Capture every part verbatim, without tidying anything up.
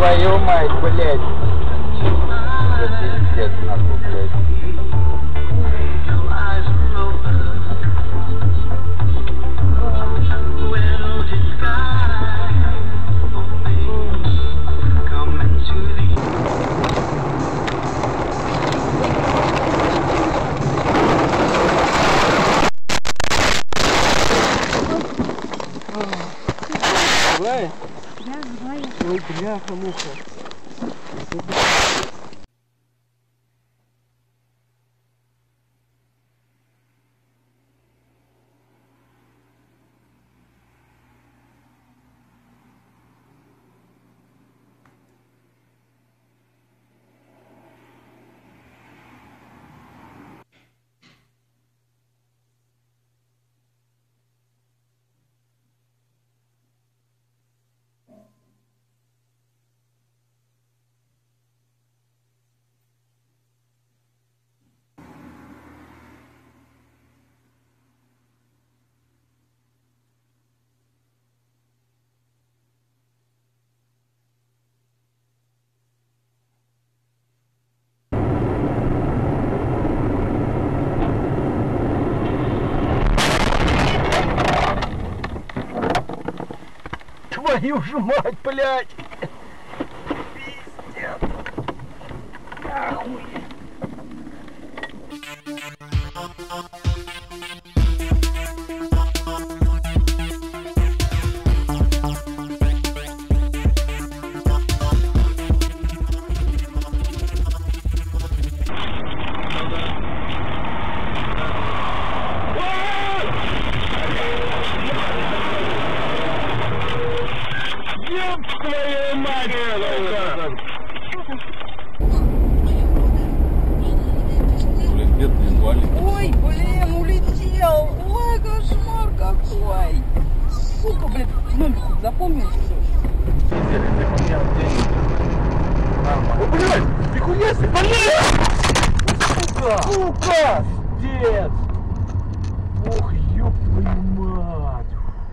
Твою мать, блядь. Это пиздец, нахуй, блядь. Злая? Да, злая. Ой, бляха-муха. Твою же мать, блядь! Пиздец! Нахуй! Твою мать! Блин, бедный инвалид. Ой, блин, улетел. Ой, кошмар какой. Сука, блин, номер хоть запомнил, что ли? О, блядь! Нихуя себе! Блядь! Сука! Сука! Пиздец! Ох, ёб твою мать!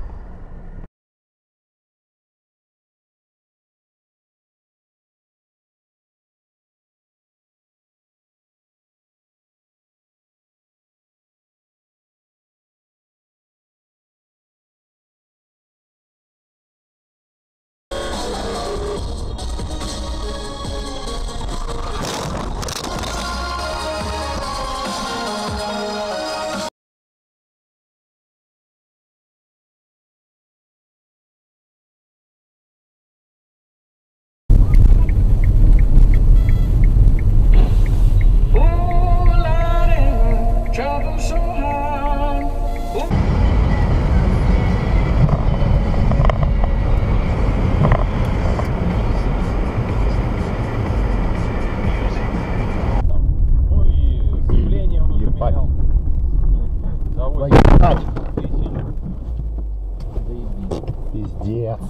Пиздец.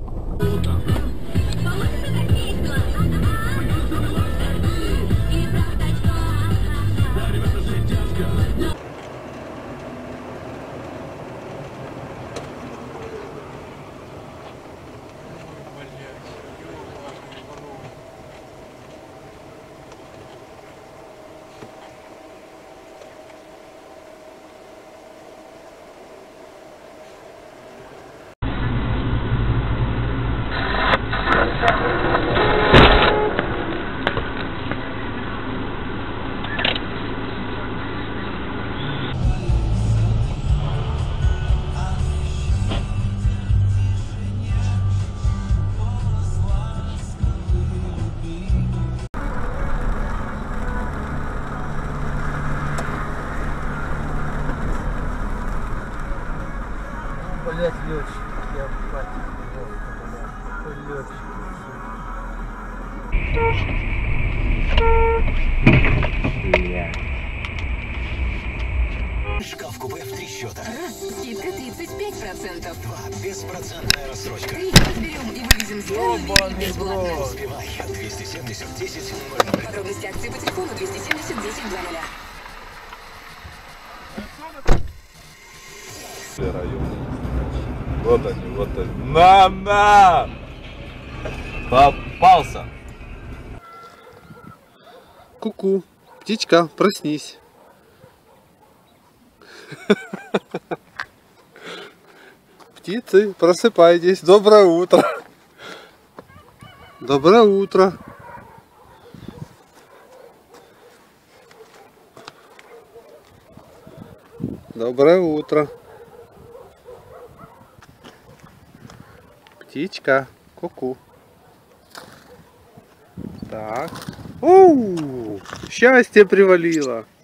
Блять, летчик, я бать, летчик. Бля. Шкаф купе в три счета. Скидка тридцать пять процентов. Два. Беспроцентная рассрочка. Три. Разберем и вывезем с Ёбаный в рот. Успевай. двести семьдесят десять ноль ноль. Подробности акции по телефону двести семьдесят десять два ноля. Район. Вот они, вот они. На-на! Попался. Ку-ку. Птичка, проснись. Птицы, просыпайтесь. Доброе утро. Доброе утро. Доброе утро. Птичка, ку-ку. Так. Оу, счастье привалило.